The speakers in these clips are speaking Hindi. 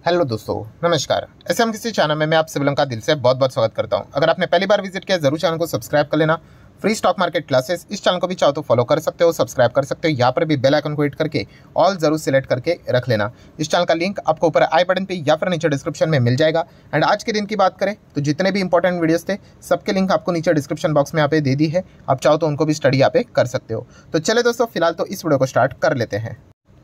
हेलो दोस्तों, नमस्कार। एसएम किसी चैनल में मैं आप सभी लोगों का दिल से बहुत बहुत स्वागत करता हूं। अगर आपने पहली बार विजिट किया जरूर चैनल को सब्सक्राइब कर लेना। फ्री स्टॉक मार्केट क्लासेस इस चैनल को भी चाहो तो फॉलो कर सकते हो, सब्सक्राइब कर सकते हो। यहाँ पर भी बेल आइकन को हिट करके ऑल जरूर सिलेक्ट करके रख लेना। इस चैनल का लिंक आपको ऊपर आई बटन पे या फिर नीचे डिस्क्रिप्शन में मिल जाएगा। एंड आज के दिन की बात करें तो जितने भी इंपॉर्टेंट वीडियोस थे सबके लिंक आपको नीचे डिस्क्रिप्शन बॉक्स में यहाँ पे दे दी है। आप चाहो तो उनको भी स्टडी यहाँ पे कर सकते हो। तो चले दोस्तों, फिलहाल तो इस वीडियो को स्टार्ट कर लेते हैं।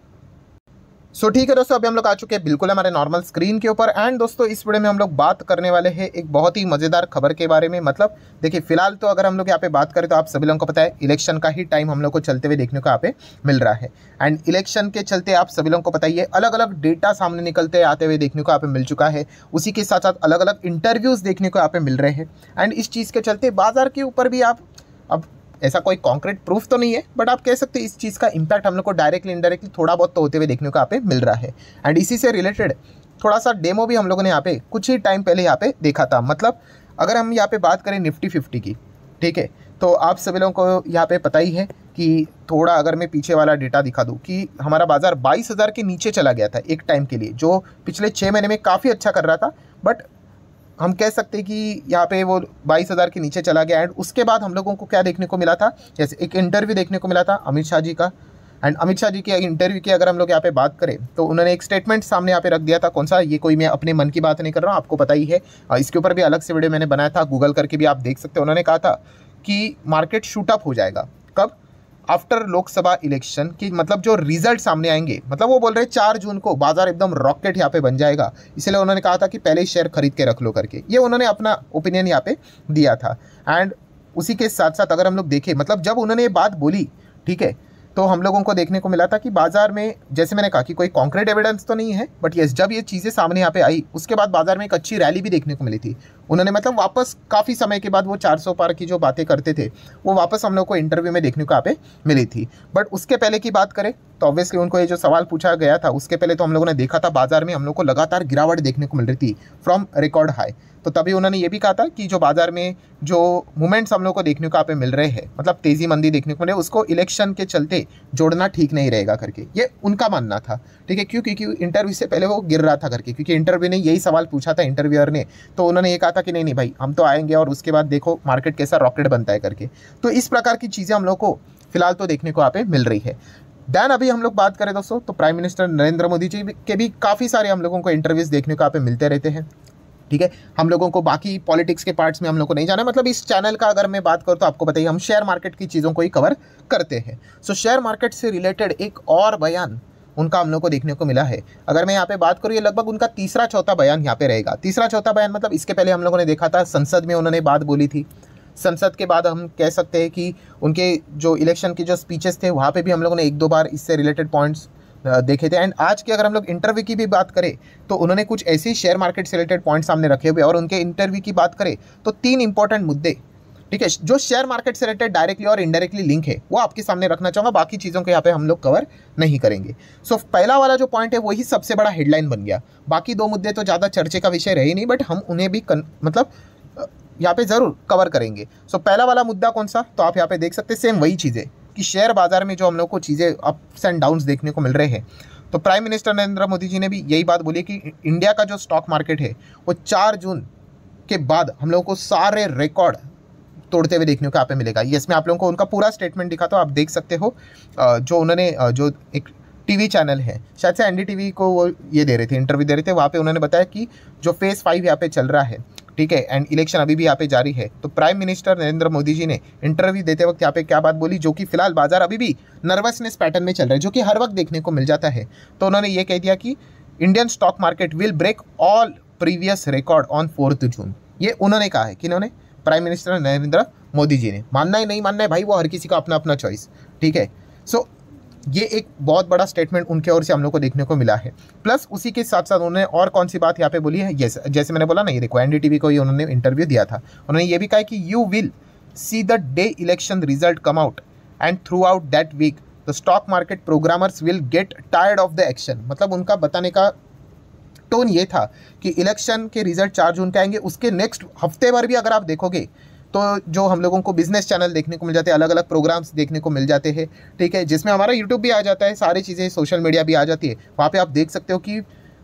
ठीक है दोस्तों, अभी हम लोग आ चुके हैं बिल्कुल हमारे नॉर्मल स्क्रीन के ऊपर। एंड दोस्तों इस वीडियो में हम लोग बात करने वाले हैं एक बहुत ही मज़ेदार खबर के बारे में। मतलब देखिए, फिलहाल तो अगर हम लोग यहाँ पे बात करें तो आप सभी लोगों को पता है इलेक्शन का ही टाइम हम लोग को चलते हुए देखने को यहाँ पे मिल रहा है। एंड इलेक्शन के चलते आप सभी लोगों को पता ही है अलग अलग डेटा सामने निकलते आते हुए देखने को यहाँ पे मिल चुका है। उसी के साथ साथ अलग अलग इंटरव्यूज़ देखने को यहाँ पे मिल रहे हैं। एंड इस चीज़ के चलते बाजार के ऊपर भी आप अब ऐसा कोई कॉन्क्रीट प्रूफ तो नहीं है, बट आप कह सकते हैं इस चीज़ का इम्पैक्ट हम लोग को डायरेक्टली इनडायरेक्टली थोड़ा बहुत तो होते हुए देखने को यहाँ पे मिल रहा है। एंड इसी से रिलेटेड थोड़ा सा डेमो भी हम लोगों ने यहाँ पे कुछ ही टाइम पहले यहाँ पे देखा था। मतलब अगर हम यहाँ पे बात करें निफ्टी 50 की, ठीक है, तो आप सभी लोगों को यहाँ पे पता ही है कि थोड़ा अगर मैं पीछे वाला डेटा दिखा दूँ कि हमारा बाजार 22,000 के नीचे चला गया था एक टाइम के लिए, जो पिछले 6 महीने में काफ़ी अच्छा कर रहा था। बट हम कह सकते हैं कि यहाँ पे वो 22,000 के नीचे चला गया। एंड उसके बाद हम लोगों को क्या देखने को मिला था, जैसे एक इंटरव्यू देखने को मिला था अमित शाह जी का। एंड अमित शाह जी के इंटरव्यू की अगर हम लोग यहाँ पे बात करें तो उन्होंने एक स्टेटमेंट सामने यहाँ पे रख दिया था। कौन सा, ये कोई मैं अपने मन की बात नहीं कर रहा हूँ, आपको पता ही है। इसके ऊपर भी अलग से वीडियो मैंने बनाया था, गूगल करके भी आप देख सकते हो। उन्होंने कहा था कि मार्केट शूट अप हो जाएगा। कब? आफ्टर लोकसभा इलेक्शन की, मतलब जो रिजल्ट सामने आएंगे, मतलब वो बोल रहे 4 जून को बाजार एकदम रॉकेट यहाँ पे बन जाएगा। इसलिए उन्होंने कहा था कि पहले ही शेयर खरीद के रख लो करके। ये उन्होंने अपना ओपिनियन यहाँ पे दिया था। एंड उसी के साथ साथ अगर हम लोग देखें, मतलब जब उन्होंने ये बात बोली, ठीक है, तो हम लोगों को देखने को मिला था कि बाजार में, जैसे मैंने कहा कि कोई कॉन्क्रीट एविडेंस तो नहीं है, बट यस, जब ये चीज़ें सामने यहाँ पे आई उसके बाद बाजार में एक अच्छी रैली भी देखने को मिली थी। उन्होंने मतलब वापस काफ़ी समय के बाद वो 400 पार की जो बातें करते थे वो वापस हम लोग को इंटरव्यू में देखने को यहाँ पे मिली थी। बट उसके पहले की बात करें तो ऑब्वियसली उनको ये जो सवाल पूछा गया था उसके पहले तो हम लोगों ने देखा था बाजार में हम लोग को लगातार गिरावट देखने को मिल रही थी फ्रॉम रिकॉर्ड हाई। तो तभी उन्होंने ये भी कहा था कि जो बाजार में जो मूवमेंट्स हम लोग को देखने को यहाँ पे मिल रहे हैं, मतलब तेजी मंदी देखने को मिल रही है, उसको इलेक्शन के चलते जोड़ना ठीक नहीं रहेगा करके, ये उनका मानना था। ठीक है, क्यों? क्योंकि इंटरव्यू से पहले वो गिर रहा था करके, क्योंकि इंटरव्यू ने यही सवाल पूछा था इंटरव्यूअर ने। तो उन्होंने ये कहा था कि नहीं नहीं भाई, हम तो आएंगे और उसके बाद देखो मार्केट कैसा रॉकेट बनता है करके। तो इस प्रकार की चीज़ें हम लोग को फिलहाल तो देखने को यहाँ पे मिल रही है। दैन अभी हम लोग बात करें दोस्तों तो प्राइम मिनिस्टर नरेंद्र मोदी जी के भी काफ़ी सारे हम लोगों को इंटरव्यूज़ देखने को यहाँ पे मिलते रहते हैं। ठीक है, हम लोगों को बाकी पॉलिटिक्स के पार्ट्स में हम लोग को नहीं जाना। मतलब इस चैनल का अगर मैं बात करूँ तो आपको बताइए हम शेयर मार्केट की चीज़ों को ही कवर करते हैं। सो शेयर मार्केट से रिलेटेड एक और बयान उनका हम लोग को देखने को मिला है। अगर मैं यहाँ पे बात करूँ, ये लगभग उनका तीसरा चौथा बयान यहाँ पे रहेगा। तीसरा चौथा बयान मतलब इसके पहले हम लोगों ने देखा था संसद में उन्होंने बात बोली थी। संसद के बाद हम कह सकते हैं कि उनके जो इलेक्शन के जो स्पीचेस थे वहाँ पे भी हम लोगों ने एक दो बार इससे रिलेटेड पॉइंट्स देखे थे। एंड आज की अगर हम लोग इंटरव्यू की भी बात करें तो उन्होंने कुछ ऐसे शेयर मार्केट से रिलेटेड पॉइंट सामने रखे हुए। और उनके इंटरव्यू की बात करें तो 3 इंपॉर्टेंट मुद्दे, ठीक है, जो शेयर मार्केट से रिलेटेड डायरेक्टली और इनडायरेक्टली लिंक है, वो आपके सामने रखना चाहूँगा। बाकी चीज़ों को यहाँ पे हम लोग कवर नहीं करेंगे। सो पहला वाला जो पॉइंट है वही सबसे बड़ा हेडलाइन बन गया। बाकी 2 मुद्दे तो ज़्यादा चर्चे का विषय रहे नहीं, बट हम उन्हें भी मतलब यहाँ पे ज़रूर कवर करेंगे। सो पहला वाला मुद्दा कौन सा, तो आप यहाँ पे देख सकते हैं सेम वही चीज़ें कि शेयर बाजार में जो हम लोग को चीज़ें अप्स एंड डाउन्स देखने को मिल रहे हैं। तो प्राइम मिनिस्टर नरेंद्र मोदी जी ने भी यही बात बोली कि इंडिया का जो स्टॉक मार्केट है वो 4 जून के बाद हम लोगों को सारे रिकॉर्ड तोड़ते हुए देखने को यहाँ पे मिलेगा। ये इसमें आप लोगों को उनका पूरा स्टेटमेंट दिखा तो आप देख सकते हो। जो उन्होंने जो एक टीवी चैनल है, शायद से एनडीटीवी को वो ये दे रहे थे, इंटरव्यू दे रहे थे, वहाँ पे उन्होंने बताया कि जो फेज़ 5 यहाँ पे चल रहा है, ठीक है, एंड इलेक्शन अभी भी यहाँ पे जारी है। तो प्राइम मिनिस्टर नरेंद्र मोदी जी ने इंटरव्यू देते वक्त यहाँ पे क्या बात बोली, जो कि फिलहाल बाजार अभी भी नर्वसनेस पैटर्न में चल रहा है, जो कि हर वक्त देखने को मिल जाता है। तो उन्होंने ये कह दिया कि Indian stock market will break all previous record on 4 June. ये उन्होंने कहा है कि इन्होंने प्राइम मिनिस्टर नरेंद्र मोदी जी ने, मानना ही नहीं मानना है भाई, वो हर किसी का अपना अपना चॉइस, ठीक है। सो ये एक बहुत बड़ा स्टेटमेंट उनके ओर से हम लोग को देखने को मिला है। प्लस उसी के साथ साथ उन्होंने और कौन सी बात यहाँ पे बोली है, यस, जैसे मैंने बोला ना, ये देखो एनडीटीवी को ही उन्होंने इंटरव्यू दिया था। उन्होंने ये भी कहा कि you will see the day election result come out and throughout that week the stock market programmers will get tired of the action. मतलब उनका बताने का टोन ये था कि इलेक्शन के रिजल्ट 4 जून के आएंगे, उसके नेक्स्ट हफ्ते भर भी अगर आप देखोगे तो जो हम लोगों को बिजनेस चैनल देखने को मिल जाते हैं, अलग अलग प्रोग्राम्स देखने को मिल जाते हैं, ठीक है, जिसमें हमारा यूट्यूब भी आ जाता है, सारी चीज़ें सोशल मीडिया भी आ जाती है। वहाँ पे आप देख सकते हो कि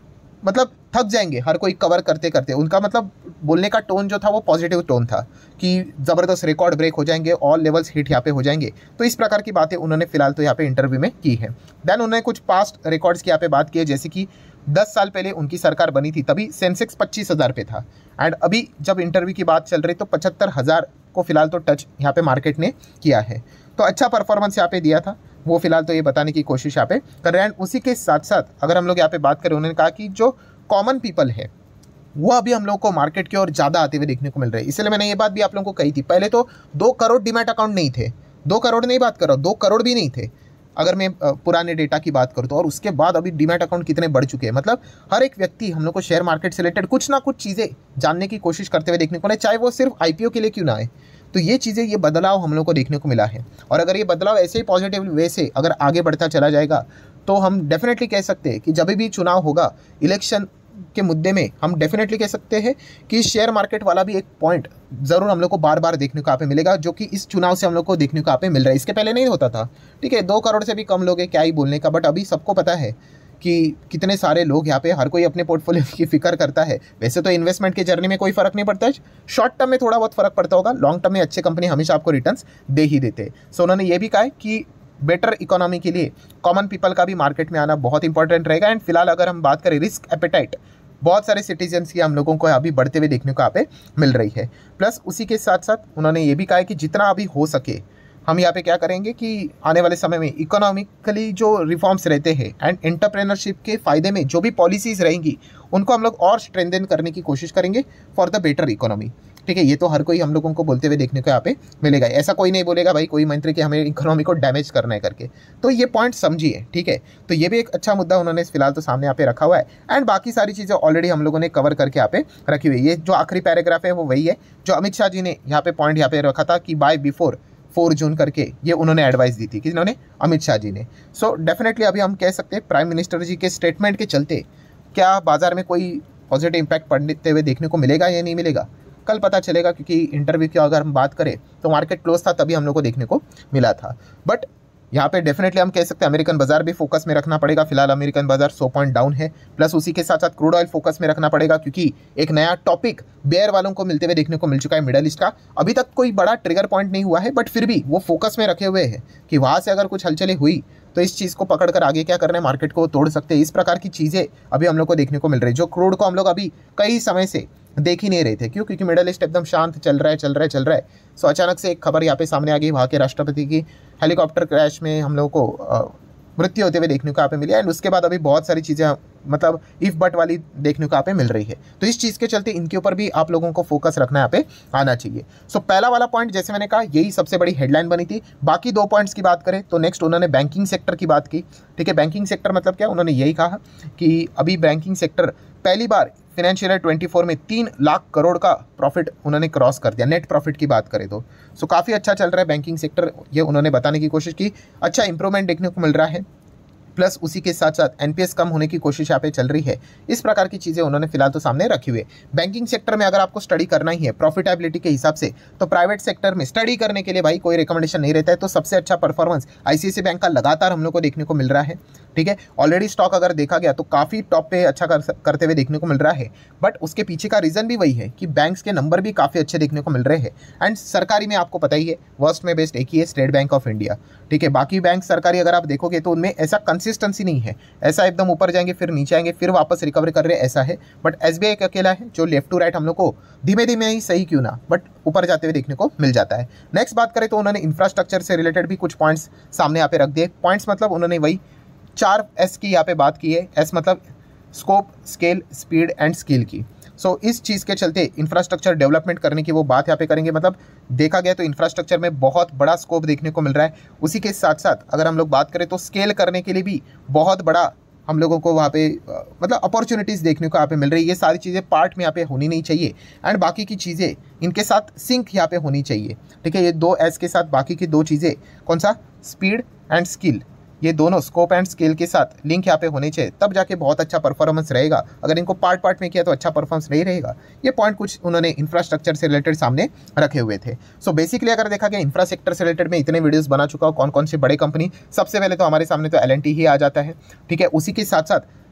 मतलब थक जाएंगे हर कोई कवर करते करते। उनका मतलब बोलने का टोन जो था वो पॉजिटिव टोन था कि ज़बरदस्त रिकॉर्ड ब्रेक हो जाएंगे, ऑल लेवल्स हिट यहाँ पे हो जाएंगे। तो इस प्रकार की बातें उन्होंने फिलहाल तो यहाँ पे इंटरव्यू में की है। देन उन्होंने कुछ पास्ट रिकॉर्ड्स की यहाँ पे बात की है, जैसे कि 10 साल पहले उनकी सरकार बनी थी तभी सेंसेक्स 25,000 पे था, एंड अभी जब इंटरव्यू की बात चल रही तो 75,000 को फिलहाल तो टच यहाँ पे मार्केट ने किया है। तो अच्छा परफॉर्मेंस यहाँ पे दिया था, वो फिलहाल तो ये बताने की कोशिश यहाँ पे कर रहे हैं। एंड उसी के साथ साथ अगर हम लोग यहाँ पे बात करें, उन्होंने कहा कि जो कॉमन पीपल है वो अभी हम लोग को मार्केट की ओर ज़्यादा आते हुए देखने को मिल रहे हैं। इसलिए मैंने ये बात भी आप लोगों को कही थी, पहले तो 2 करोड़ डीमैट अकाउंट नहीं थे, 2 करोड़ नहीं बात कर रहा हूँ, 2 करोड़ भी नहीं थे अगर मैं पुराने डेटा की बात करूँ तो। और उसके बाद अभी डीमैट अकाउंट कितने बढ़ चुके हैं, मतलब हर एक व्यक्ति हम लोग को शेयर मार्केट से रिलेटेड कुछ ना कुछ चीज़ें जानने की कोशिश करते हुए देखने को मिले, चाहे वो सिर्फ IPO के लिए क्यों ना आए। तो ये चीज़ें, ये बदलाव हम लोग को देखने को मिला है। और अगर ये बदलाव ऐसे ही पॉजिटिव वे से अगर आगे बढ़ता चला जाएगा तो हम डेफिनेटली कह सकते हैं कि जब भी चुनाव होगा, इलेक्शन के मुद्दे में, हम डेफिनेटली कह सकते हैं कि शेयर मार्केट वाला भी एक पॉइंट ज़रूर हम लोग को बार बार देखने को यहाँ पे मिलेगा, जो कि इस चुनाव से हम लोग को देखने को यहाँ पे मिल रहा है। इसके पहले नहीं होता था, ठीक है, 2 करोड़ से भी कम लोग हैं, क्या ही बोलने का। बट अभी सबको पता है कि कितने सारे लोग यहाँ पे, हर कोई अपने पोर्टफोलियो की फिक्र करता है। वैसे तो इन्वेस्टमेंट की जर्नी में कोई फर्क नहीं पड़ता है, शॉर्ट टर्म में थोड़ा बहुत फर्क पड़ता होगा, लॉन्ग टर्म में अच्छे कंपनी हमेशा आपको रिटर्न्स दे ही देते। सो उन्होंने ये भी कहा है कि बेटर इकोनॉमी के लिए कॉमन पीपल का भी मार्केट में आना बहुत इंपॉर्टेंट रहेगा। एंड फिलहाल अगर हम बात करें रिस्क एपेटाइट, बहुत सारे सिटीजन्स की हम लोगों को अभी बढ़ते हुए देखने को यहाँ पे मिल रही है। प्लस उसी के साथ साथ उन्होंने ये भी कहा है कि जितना अभी हो सके हम यहाँ पे क्या करेंगे कि आने वाले समय में इकोनॉमिकली जो रिफॉर्म्स रहते हैं एंड एंटरप्रेन्योरशिप के फ़ायदे में जो भी पॉलिसीज़ रहेंगी उनको हम लोग और स्ट्रेंथन करने की कोशिश करेंगे फॉर द बेटर इकोनॉमी। ठीक है, ये तो हर कोई हम लोगों को बोलते हुए देखने को यहाँ पे मिलेगा। ऐसा कोई नहीं बोलेगा भाई कोई मंत्री कि हमें इकोनॉमी को डैमेज करना है करके। तो ये पॉइंट समझिए, ठीक है। तो ये भी एक अच्छा मुद्दा उन्होंने फिलहाल तो सामने यहाँ पे रखा हुआ है। एंड बाकी सारी चीज़ें ऑलरेडी हम लोगों ने कवर करके यहाँ पे रखी हुई है। ये जो आखिरी पैराग्राफ है वो वही है जो अमित शाह जी ने यहाँ पे पॉइंट यहाँ पे रखा था कि बाय बिफोर 4 जून करके, ये उन्होंने एडवाइस दी थी, किन्होंने, अमित शाह जी ने। सो डेफिनेटली अभी हम कह सकते हैं प्राइम मिनिस्टर जी के स्टेटमेंट के चलते क्या बाजार में कोई पॉजिटिव इम्पैक्ट पड़ते हुए देखने को मिलेगा या नहीं मिलेगा, कल पता चलेगा। क्योंकि इंटरव्यू की अगर हम बात करें तो मार्केट क्लोज था तभी हम लोग को देखने को मिला था। बट यहाँ पे डेफिनेटली हम कह सकते हैं अमेरिकन बाजार भी फोकस में रखना पड़ेगा। फिलहाल अमेरिकन बाजार 100 पॉइंट डाउन है। प्लस उसी के साथ साथ क्रूड ऑयल फोकस में रखना पड़ेगा क्योंकि एक नया टॉपिक बेयर वालों को मिलते हुए देखने को मिल चुका है मिडल ईस्ट का। अभी तक कोई बड़ा ट्रिगर पॉइंट नहीं हुआ है बट फिर भी वो फोकस में रखे हुए हैं कि वहाँ से अगर कुछ हलचलें हुई तो इस चीज़ को पकड़कर आगे क्या करना है, मार्केट को तोड़ सकते हैं। इस प्रकार की चीज़ें अभी हम लोग को देखने को मिल रही है, जो क्रूड को हम लोग अभी कई समय से देख ही नहीं रहे थे। क्यों? क्योंकि मिडल ईस्ट एकदम शांत चल रहा है। सो अचानक से एक खबर यहाँ पे सामने आ गई, वहाँ के राष्ट्रपति की हेलीकॉप्टर क्रैश में हम लोग को मृत्यु होते हुए देखने को यहाँ पे मिली। एंड उसके बाद अभी बहुत सारी चीज़ें मतलब इफ बट वाली देखने को यहाँ पे मिल रही है। तो इस चीज़ के चलते इनके ऊपर भी आप लोगों को फोकस रखना यहाँ पे आना चाहिए। सो पहला वाला पॉइंट जैसे मैंने कहा यही सबसे बड़ी हेडलाइन बनी थी। बाकी 2 पॉइंट्स की बात करें तो नेक्स्ट उन्होंने बैंकिंग सेक्टर की बात की। ठीक है, बैंकिंग सेक्टर मतलब क्या, उन्होंने यही कहा कि अभी बैंकिंग सेक्टर पहली बार फाइनेंशियल ईयर 24 में 3 लाख करोड़ का प्रॉफिट उन्होंने क्रॉस कर दिया, नेट प्रॉफिट की बात करें तो। सो काफ़ी अच्छा चल रहा है बैंकिंग सेक्टर, ये उन्होंने बताने की कोशिश की। अच्छा इंप्रूवमेंट देखने को मिल रहा है। प्लस उसी के साथ साथ एनपीएस कम होने की कोशिश यहाँ पे चल रही है। इस प्रकार की चीज़ें उन्होंने फिलहाल तो सामने रखी हुई है। बैंकिंग सेक्टर में अगर आपको स्टडी करना ही है प्रॉफिटेबिलिटी के हिसाब से तो प्राइवेट सेक्टर में स्टडी करने के लिए भाई कोई रिकमेंडेशन नहीं रहता है। तो सबसे अच्छा परफॉर्मेंस आईसीआईसीआई बैंक का लगातार हम लोग को देखने को मिल रहा है। ठीक है, ऑलरेडी स्टॉक अगर देखा गया तो काफ़ी टॉप पे अच्छा करते हुए देखने को मिल रहा है। बट उसके पीछे का रीज़न भी वही है कि बैंक्स के नंबर भी काफ़ी अच्छे देखने को मिल रहे हैं। एंड सरकारी में आपको पता ही है वर्स्ट में बेस्ट एक ही है, स्टेट बैंक ऑफ इंडिया। ठीक है, बाकी बैंक सरकारी अगर आप देखोगे तो उनमें ऐसा कंसिस्टेंसी नहीं है, ऐसा एकदम ऊपर जाएंगे फिर नीचे आएंगे फिर वापस रिकवर कर रहे, ऐसा है। बट एसबीआई एक अकेला है जो लेफ्ट टू राइट हम लोग को धीमे धीमे ही सही क्यों ना बट ऊपर जाते हुए देखने को मिल जाता है। नेक्स्ट बात करें तो उन्होंने इंफ्रास्ट्रक्चर से रिलेटेड भी कुछ पॉइंट्स सामने यहाँ पे रख दिए। पॉइंट्स मतलब उन्होंने वही 4 S की यहाँ पे बात की है। S मतलब scope, scale, speed and skill की। सो इस चीज़ के चलते इंफ्रास्ट्रक्चर डेवलपमेंट करने की वो बात यहाँ पे करेंगे। मतलब देखा गया तो इंफ्रास्ट्रक्चर में बहुत बड़ा स्कोप देखने को मिल रहा है। उसी के साथ साथ अगर हम लोग बात करें तो स्केल करने के लिए भी बहुत बड़ा हम लोगों को वहाँ पे मतलब अपॉर्चुनिटीज़ देखने को यहाँ पे मिल रही है। ये सारी चीज़ें पार्ट में यहाँ पे होनी नहीं चाहिए एंड बाकी की चीज़ें इनके साथ सिंक यहाँ पे होनी चाहिए। ठीक है, ये 2 S के साथ बाकी की 2 चीज़ें कौन सा, स्पीड एंड स्किल, ये दोनों स्कोप एंड स्केल के साथ लिंक यहाँ पे होने चाहिए, तब जाके बहुत अच्छा परफॉर्मेंस रहेगा। अगर इनको पार्ट में किया तो अच्छा परफॉर्मेंस नहीं रहेगा। ये पॉइंट कुछ उन्होंने इंफ्रास्ट्रक्चर से रिलेटेड सामने रखे हुए थे। सो बेसिकली अगर देखा गया इंफ्रा सेक्टर से रिलेटेड में इतने वीडियोस बना चुका हूँ, कौन कौन से बड़े कंपनी, सबसे पहले तो हमारे सामने तो L&T ही आ जाता है। ठीक है, उसी के साथ साथ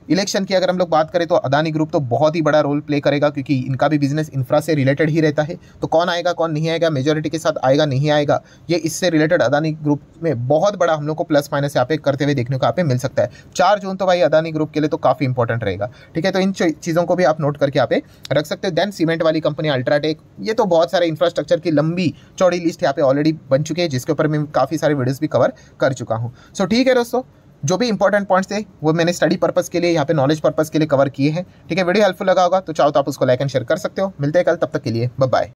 इलेक्शन की अगर हम लोग बात करें तो अदानी ग्रुप तो बहुत ही बड़ा रोल प्ले करेगा, क्योंकि इनका भी बिजनेस इंफ्रा से रिलेटेड ही रहता है। तो कौन आएगा कौन नहीं आएगा, मेजोरिटी के साथ आएगा नहीं आएगा, ये इससे रिलेटेड अदानी ग्रुप में बहुत बड़ा हम लोग को प्लस माइनस यहाँ पे करते हुए देखने को यहाँ पे मिल सकता है। 4 जून तो भाई अदानी ग्रुप के लिए तो काफी इंपॉर्टेंट रहेगा। ठीक है, तो इन चीजों को भी आप नोट करके यहाँ पे रख सकते हो। देन सीमेंट वाली कंपनी अल्ट्राटेक, ये तो बहुत सारे इंफ्रास्ट्रक्चर की लंबी चौड़ी लिस्ट यहाँ पे ऑलरेडी बन चुकी है, जिसके ऊपर मैं काफी सारे वीडियोस भी कवर कर चुका हूँ। सो ठीक है दोस्तों, जो भी इंपॉर्टेंट पॉइंट्स थे वो मैंने स्टडी पर्पस के लिए, यहाँ पे नॉलेज पर्पस के लिए कवर किए हैं। ठीक है, वीडियो हेल्पफुल लगा होगा तो चाहो तो आप उसको लाइक एंड शेयर कर सकते हो। मिलते हैं कल, तब तक के लिए बाय बाय।